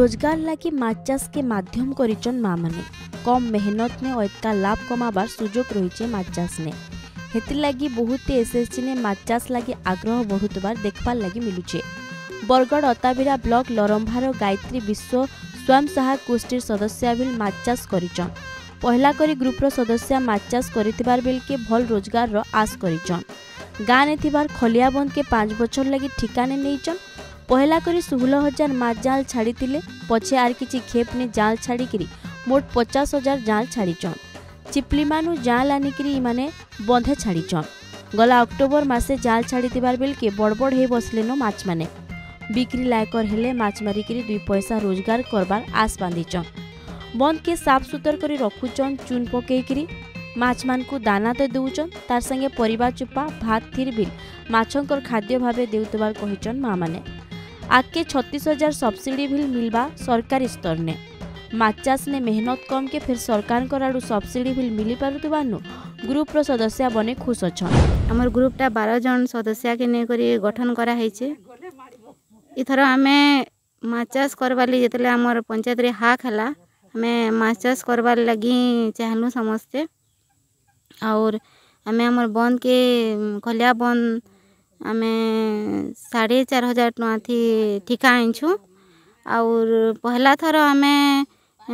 रोजगार लगी माछ चाष के माध्यम करिचन माँ माने कम मेहनत में अतका लाभ कमाबार सुजोग रही माछ चाष ने हेतिर लगी बहुत एसएसजी ने माछ चाष लगी आग्रह बढ़ुतबार देखबार लगी मिलुचे। बरगढ़ अताबिरा ब्लॉक लरंभार गायत्री विश्व स्वयं सहायक गोष्ठी सदस्य बिल माछ चाष करिचन। पहला करी ग्रुपर सदस्य माछ चाष करितिबार बेल के भल रोजगार रो आस करिचन। गाँ ने थिबार खलिया बंद के 5 बछर लगी ठिकाने नेइचन। पहला करी 16,000 माछ जाल छाड़ी पछे आर किछि खेप ने जाल छाड़ी मोट 50,000 जाल छाड़ीचन। चिपली मानु जाल आनिकरी इमाने बंधे छाड़ीचन। गला अक्टोबर मासे जाल छाड़ीतिबार बेल के बड़बड़ हे बसलेनो माछ माने बिक्री लायकर हेले माछ मारिकरी 2 पैसा रोजगार करबार आस बांधिचन। बंद के साफ सुतर करी रखुचन चून पकेकरी माछ मान को दाना तो दउचन तार संगे परिबा चुपा भात थीर बिल माछंकर खाद्य भावे देउतबार कहिचन माँ माने। आके 36,000 सब्सिडी भी मिलबा सरकारी स्तर ने माछ चाष ने मेहनत कम के फिर सरकार आड़ू सब्सिडी भी मिली पारुतबानु ग्रुप रो सदस्य बने खुश अछन। हमर ग्रुप टा 12 जन सदस्य के ने करी गठन करा हैचे। इथर हमें माछ चाष करबाली जेतले हमर पंचायत रे हाक हला हमें माछ चाष करबार लगी चाहलु समस्ते और हमें हमर बंद के खलिया बंद हमें 4,500 टका थी ठिका आइछु और पहला थर हमें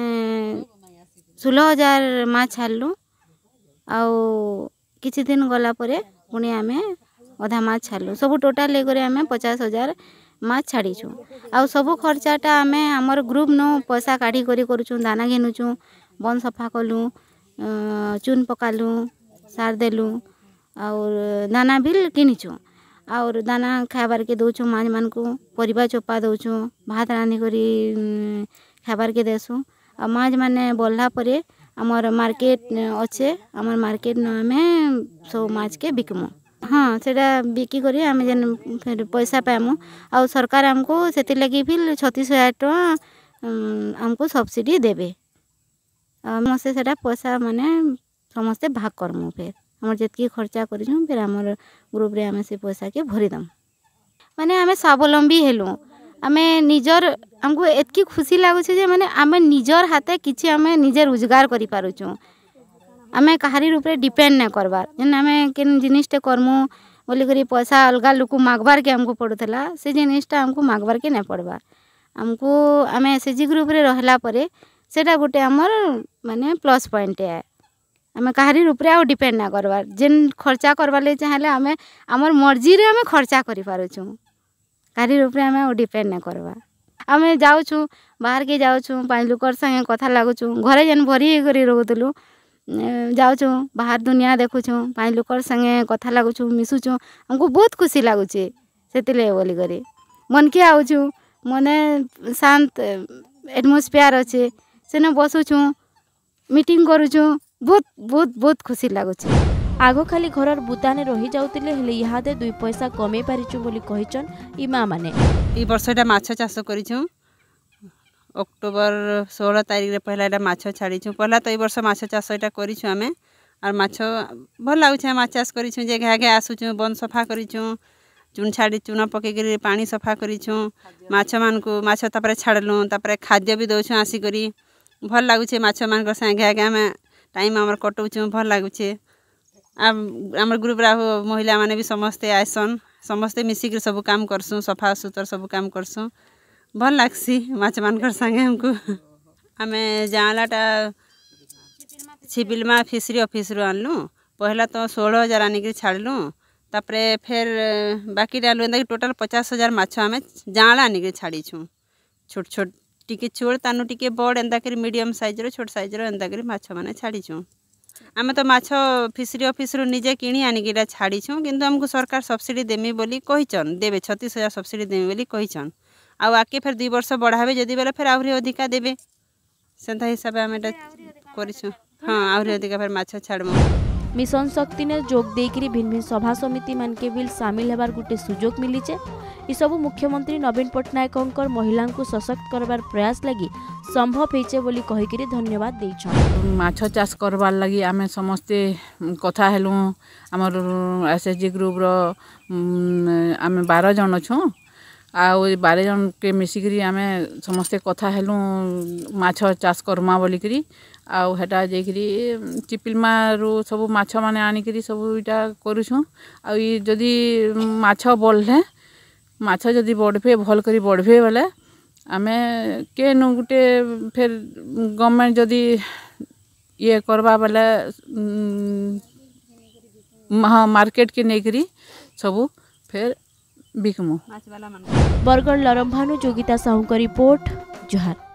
16,000 माछ छाड़लु आउ किछि दिन गला परे पुणी हमें अधा माछ छाड़लु सब टोटाल लेकर हमें 50,000 माछ छाड़ीछु। आउ सब खर्चाटा हमें हमर ग्रुप नो पैसा काढ़ी करी करूछु दाना घेनुछु बन सफा कलु चून पकालु सार देलु और दाना बिल किनिछु और दाना खाबार के दउछु माछ मान को परिबा चोपा दउछु भात रांधी करी खाबार के देसु आ माछ माने बोलला परे हमर मार्केट अच्छे हमर मार्केट न हमें सब माछ के बिकमु। हाँ सेटा बिकी करी हमें जन फिर पैसा पामु और सरकार हमको सेति लगी भी 36,000 टका हमको सब्सिडी देबे हमसे सेटा पैसा माने समस्ते भाग करमु फिर हमर जतकी खर्चा करिनु फिर हमर ग्रुप रे हमें से पैसा के भरी दम माने हमें स्वावलंबी हेलु हमें निजर हमको एतकी खुशी लागु छे जे माने हमें निजर हाथे किछि हमें निजे रोजगार करि पारुछु हमें कहारी रूप रे डिपेंड न करबार जन हमें केन जिनिसटे करमु बोली करी पैसा अलगा लोक मागबार के हमको पड़ुथला से जिनिसटा हमको मागबार के न पड़बार हमको हमें एसएचजी ग्रुप रे रहला परे सेटा गोटे हमर माने प्लस पॉइंट है हमें कहारी रूप रे डिपेंड ना करबार जेन खर्चा करबार ले चाहले हमें हमर मर्जी रे हमें खर्चा करि पारुछु कहारी रूप रे हमें डिपेंड ना करबा हमें जाउछु बाहर के जाउछु पांच लोकर संगे कथा लागुछु घरे जेन भरी करी रहउतलु जाउछु बाहर दुनिया देखुछु पांच लोकर संगे कथा लागुछु मिसुछु हमको बहुत खुशी लागुचे सेतिले बोली करे मन के आउछु मने शांत एटमॉस्फेयर अच्छे सेने बसुछु मीटिंग करूछु बहुत बहुत बहुत खुशी लागुचे। आगो खाली घरर बुताने रही जाउतिले हेले इहादे 2 पैसा कमे पारिछु बोली कहिचन ई माँ माने। ई वर्षटा माछ चाष करिछु अक्टोबर 16 तारिख रे पहला एटा माछ छाड़ीछु पहला तो ई वर्ष माछ चाष एटा करिछु हमें और माछ भल लागुछे माछ चाष करिछु जे घा घा आसुछु बन सफा करिछु चून छाड़ी चूना पके करी पानी सफा करिछु माछ मान को माछ तापरे छाड़लु तापरे खाद्य भी दउछु आसी करी भल लागुछे माछ मान को संगे घा घा में टाइम हमर कटउछु भल लागुछे। हमर ग्रुप रा महिला माने भी समस्ते आइसन समस्ते मिसी के सब काम करसु सफा सुतर सब काम करसु भल लागसी माछ मानकर संगे हमको हमें जालाटा छिबिलमा फिशरी ऑफिस रो आनलु पहला तो 16,000 आनी के छाड़लु तापरे फिर बाकी डालु एंदा टोटल 50,000 माछ हमें जाला आनी के छाड़ी छु छोट छोट टिके छोड़ तानु टिके बड़ एंदा करी मीडियम साइज रो छोट साइज रो एंदा करी माछ माने छाड़ी छु आमे तो माछ फिशरी ऑफिस रो निजे किनी आनी के छाड़ी छु किंतु हमको सरकार सब्सिडी देमी बोली कहिचन देबे 36,000 सब्सिडी देमी बोली कहिचन आउ आके फिर 2 वर्ष बढ़ावे जदी बेले फिर आउरी अधिका देबे सेंता हिसाब हमें करिछु। हाँ आउरी अधिका फिर माछ छाड़मु। मिशन शक्ति ने जोग देकरी भिन्न भिन्न सभा समिति मान के बिल शामिल हेबार गुटे सुजोग मिलीचे। ई सब मुख्यमंत्री नवीन पट्टनायक महिला को सशक्त करबार प्रयास लगी संभव होइचे बोली कहिकरी धन्यवाद देइछन। माछ चाष करबार लगी आमे समस्ते कथा हेलु हमर एसएचजी ग्रुप रो आमे 12 जन छु आउ 12 जन के मिसिकरी आमे समस्ते कथा हेलु माछ चाष करमा बोलिकरी आउ हेटा जेकरी चिपिलमा रो सब माछ माने आनिकरी सब इटा करूछु आ ई जदी माछ बढ़ले माछ जदी बढ़बे भल करी बढ़बे बेले आमे केनु गुटे फिर गवर्नमेंट जदी ये करबा बेले मार्केट के नेकरी सब फिर बिकमु। बरगढ़ लरम्भानु जोगिता साहू का रिपोर्ट जोहार।